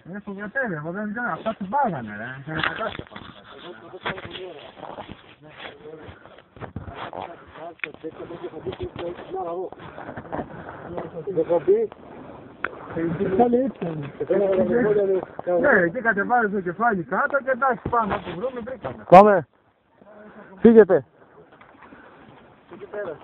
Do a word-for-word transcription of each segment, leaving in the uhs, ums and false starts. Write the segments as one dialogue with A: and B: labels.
A: Είναι φοβερό, εγώ δεν ξέρω, αυτά του πάγανε, ρε. Είναι κατάστροφα.
B: Δεν θα πει.
A: Ναι, εκεί κατεβάζεις το κεφάλι κάτω και εντάξει πάμε, όπου βρούμε βρήκαμε.
B: Πάμε. Φύγετε.
A: Εκεί πέρασε.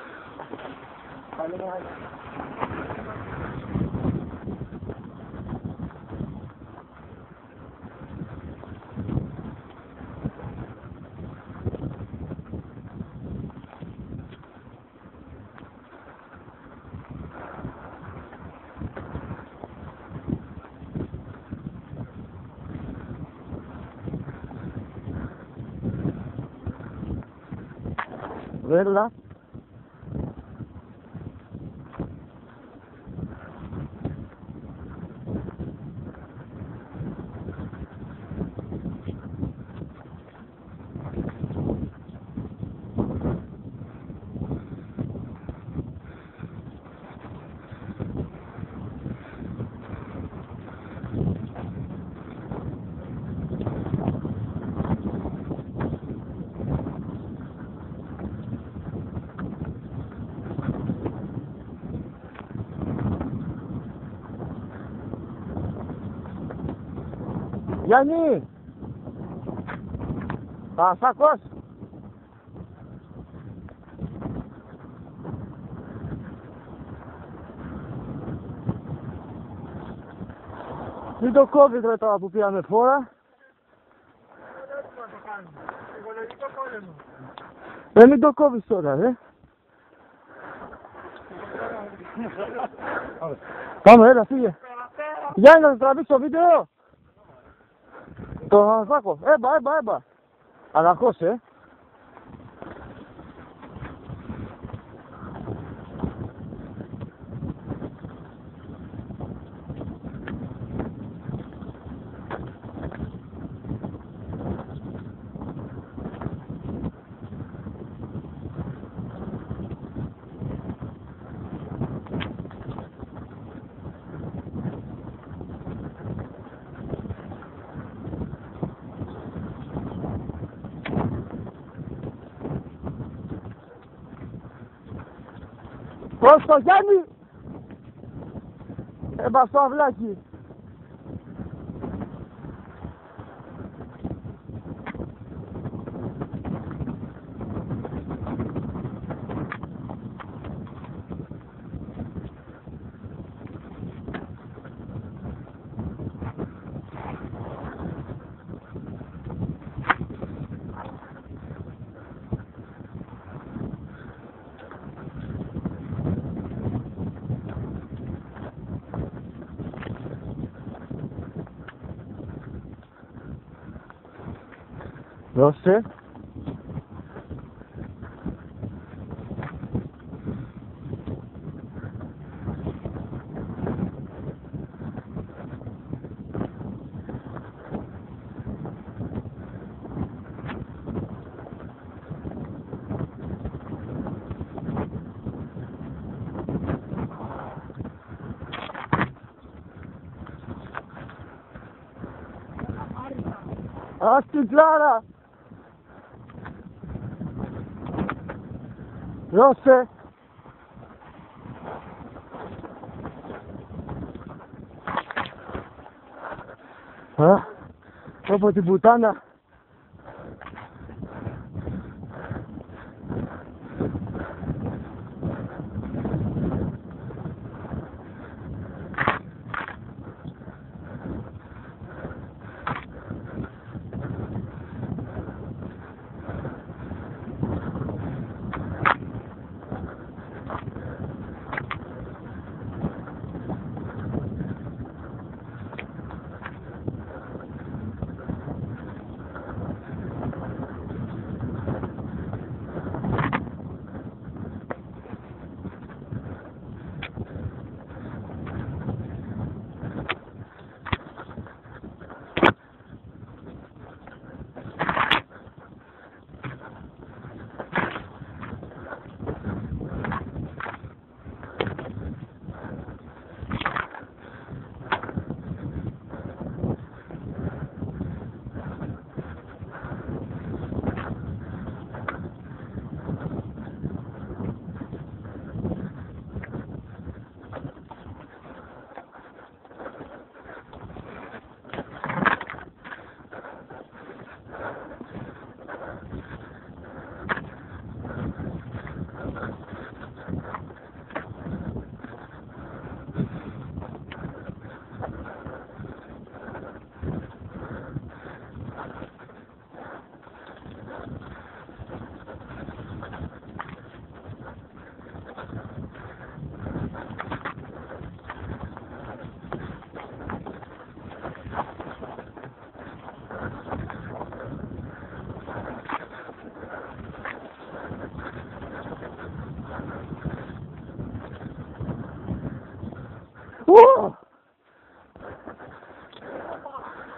B: Βέρλα. Γιάννη! Α, σ' ακούς? Μην το κόβεις ρε τώρα που πήραμε φόρα. Ε, μην το κόβεις τώρα ρε. Πάμε, έλα, φύγε. Γιάννη, να τραβήξω βίντεο. Το Σάκο, έμπα, έμπα, έμπα. Αναχώς, ε. Πώς το Γιάννη! Έμπα στο αυλάκι. Δώσε. Ας την Κλάρα! Δώσε! Α, από την πουτάνα!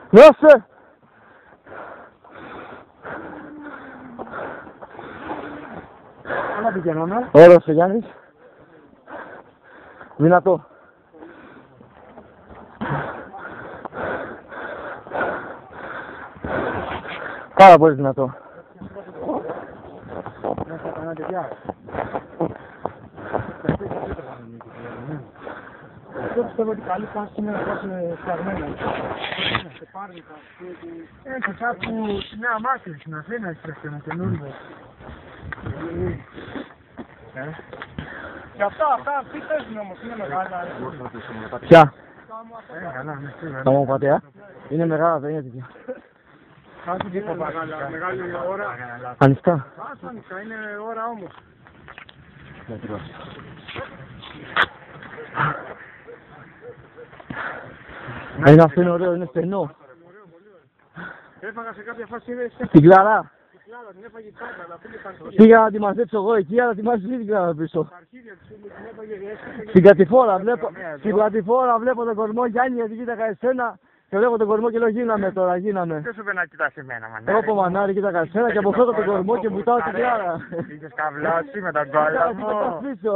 B: Δώσε!
A: Καλά πηγαίνουμε.
B: Ωραίος ο Γιάννης. Δυνατό. Πάρα πολύ δυνατό.
A: Μέσα κανένα τέτοια. Εγώ πιστεύω ότι καλή φάση είναι να πάσουν σφαγμένα. Σε πάρνικα. Έτσι κάπου στη Νέα Μάχη, στην Αθήνα έχεις ένα καινούργιο. Και αυτά, αυτά, τι παίζουν όμως, είναι μεγάλα.
B: Ποια?
A: Ε, καλά, ναι, σίγουρα.
B: Τα μονοπάτια. Είναι μεγάλα, δεν είναι τέτοια.
A: Κάτσε τι μεγάλα, μεγάλη ώρα.
B: Ανοιχτά.
A: Κάτσε ανοιχτά, είναι ώρα όμως.
B: Είναι αυτό είναι ωραίο, είναι στενό.
A: Έφαγα σε κάποια φάση, είναι σε
B: Την κλαρά.
A: κλάδα, την έφαγε τσάκα, αλλά πήγε τα αρχίδια.
B: Πήγα να τη μαζέψω εγώ εκεί, αλλά τη μαζέψω την κλαρά πίσω.
A: Τα αρχίδια της, την έφαγε, έσπαγε.
B: Στην κατηφόρα βλέπω, στην κατηφόρα βλέπω τον κορμό Γιάννη, γιατί κοίταγα εσένα και βλέπω τον κορμό και λέω γίναμε τώρα, γίναμε.
A: Δεν σου φαίνεται να κοιτάς εμένα, μανάρι.
B: Εγώ από μανάρι κοίταγα εσένα και από αυτό τον κορμό και βουτάω την κλάρα.
A: Είχες καβλάσει με τα γκάλα
B: Θα τα πίσω.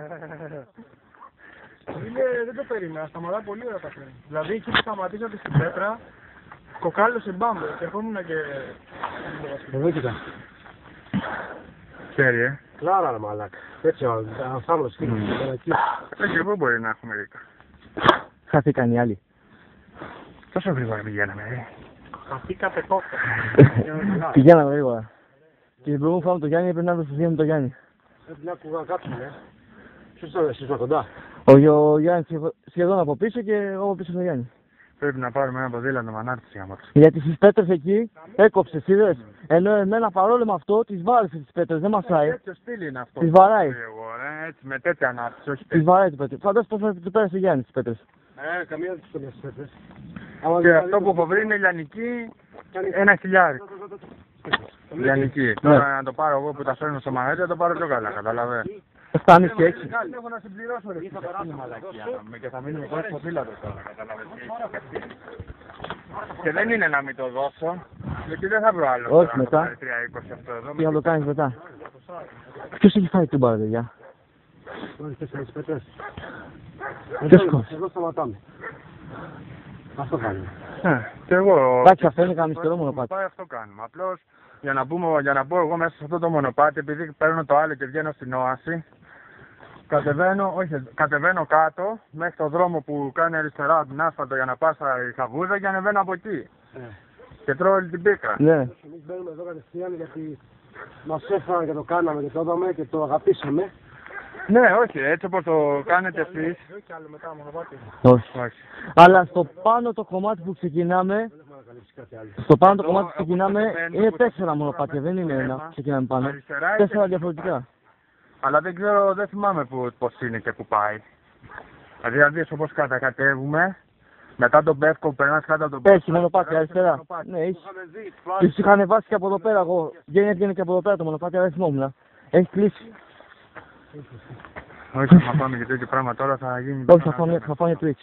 A: Είναι, δεν το περίμενα, σταματά πολύ ώρα τα φέρνει. Δηλαδή εκεί που σταματήσατε στην πέτρα, κοκάλωσε μπάμπο και ερχόμουν και...
C: Εδώ κοίτα.
A: Ξέρει, ε.
C: Κλάρα ρε μαλάκα. Έτσι ο Θάμος φίλος.
A: Όχι, εγώ μπορεί να έχουμε ρίκα.
B: Χαθήκαν οι άλλοι.
A: Τόσο γρήγορα πηγαίναμε, ε. Χαθήκατε κόφτα.
B: Πηγαίναμε γρήγορα. Και την προηγούμενη φορά με τον Γιάννη έπρεπε να βρω με τον Γιάννη.
C: Δεν άκουγα κάτσουμε, ε. Ποιος ήταν εσείς κοντά.
B: Ο, ο Γιάννης σχεδόν από πίσω και εγώ από πίσω τον Γιάννη.
A: Πρέπει να πάρουμε ένα ποδήλατο μανάρτηση για μας.
B: Γιατί στις πέτρες εκεί έκοψες, είδες. Ενώ εμένα παρόλο με αυτό τις βάρεσε τις πέτρες, δεν μασάει.
A: Τέτοιο στυλ είναι αυτό.
B: Τις βαράει.
A: Εγώ, ε, έτσι, με τέτοια ανάπτυξη, όχι
B: Τις
A: τέτοια.
B: βαράει τις πέτρες. Φαντάσου πώς θα τις πέρασε ο Γιάννης τις πέτρες.
C: Ε, καμία δεν τους πέντε στις πέτρες.
A: Και αυτό που έχω βρει είναι λιανική, ένα χιλιάρι. Λιανική. Τώρα να το πάρω εγώ που τα φέρνω στο μαγαζί, θα το πάρω πιο καλά, καταλαβαίνω.
B: Φτάνεις και έξι.
A: Έχω να συμπληρώσω ρε. Θα περάσουμε μαλακία και θα μείνουμε χωρίς ποδήλατο τώρα, καταλαβαίνεις. Και δεν είναι να μην το δώσω, γιατί δεν θα βρω άλλο.
B: Όχι,
A: τώρα,
B: μετά.
A: να πάρει τρία είκοσι αυτό εδώ.
B: Τι να το κάνεις μετά. Ποιος έχει φάει την μπάρα, παιδιά.
C: Όλοι τέσσερις πέτρες.
B: Ποιος κόβει.
C: Εδώ σταματάμε. Αυτό κάνουμε.
A: Ε, Και εγώ.
B: Εντάξει, αυτό είναι καμιστερό μονοπάτι.
A: Πάει, αυτό κάνουμε. Απλώς για να, πούμε, για να μπω εγώ μέσα σε αυτό το μονοπάτι, επειδή παίρνω το άλλο και βγαίνω στην όαση, κατεβαίνω, όχι, κατεβαίνω κάτω μέχρι το δρόμο που κάνει αριστερά από την άσφαλτο για να πάω στα Χαβούδα και ανεβαίνω από εκεί.
C: Ε.
A: Και τρώω όλη την πίκα.
B: Ναι.
C: Εμείς μπαίνουμε εδώ κατευθείαν γιατί μας έφεραν και το κάναμε και το είδαμε και το αγαπήσαμε.
A: Ναι, όχι, έτσι όπως το κάνετε εσείς.
C: Και άλλο μετά μονοπάτι.
B: Όχι.
A: Όχι.
B: Αλλά στο πάνω το κομμάτι που ξεκινάμε,
C: Δεν έχουμε ανακαλύψει κάτι άλλο.
B: στο πάνω το
A: Εδώ,
B: κομμάτι που
A: εγώ
B: ξεκινάμε
A: καταλαβαίνω
B: είναι
A: που
B: τέσσερα
A: το-
B: μονοπάτια, δεν είναι ένα. Ξεκινάμε πάνω.
A: Αριστερά ή
B: Τέσσερα
A: δεξιά
B: διαφορετικά.
A: πάει. Αλλά δεν ξέρω, δεν θυμάμαι που, πώς είναι και που πάει. Δηλαδή, αν δεις όπως κατακατεύουμε, μετά τον Πεύκο που περνάς κάτω από τον Πεύκο.
B: Έχει μονοπάτι αριστερά. Ναι, έχει. Τις είχαν βάσει και από εδώ πέρα εγώ. Βγαίνει έβγαινε και από εδώ πέρα το μονοπάτι, αλλά δεν θυμόμουν. Έχει κλείσει.
A: Όχι, θα πάμε και τέτοιο πράγμα τώρα θα γίνει.
B: Όχι, θα φάμε, θα φάμε Twix.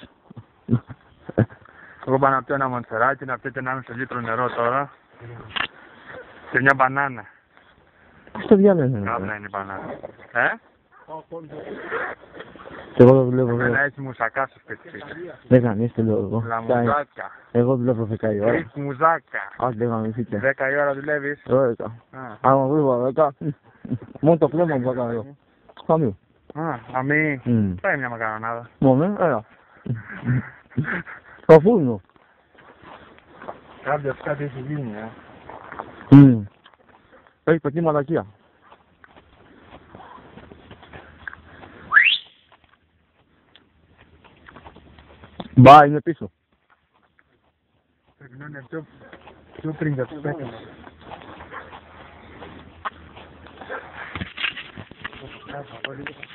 A: Εγώ πάω να πιω ένα μοντσεράκι, να πιω και ένα μισό λίτρο νερό τώρα. Και μια μπανάνα.
B: Πώς το διάλεγε.
A: Κάπλα είναι η μπανάνα. Ε?
B: Και εγώ δεν δουλεύω
A: Εμένα
B: εδώ.
A: έχει μουσακά στο σπίτι.
B: Δεν κάνει, είστε λέω εγώ.
A: Λαμουζάκα.
B: Εγώ δουλεύω δέκα η ώρα.
A: Έχεις μουζάκα.
B: Ας δεν γαμηθείτε.
A: Δέκα η ώρα δουλεύεις.
B: Ωραία.
A: Α,
B: Άμα δουλεύω δέκα. Μόνο το πνεύμα μου θα κάνω εγώ. Χαμίου.
A: α, αμή.
B: Μμμ.
A: Πάει μια μακαρονάδα.
B: Μόνο, έλα. Το φούρνο.
A: Κάποια κάτι έχει γίνει, ε.
B: Μμμ. Έχει πετύχει μαλακία. Μπα, είναι πίσω.
A: Πρέπει να είναι πιο, πιο πριν για τους παίκτες.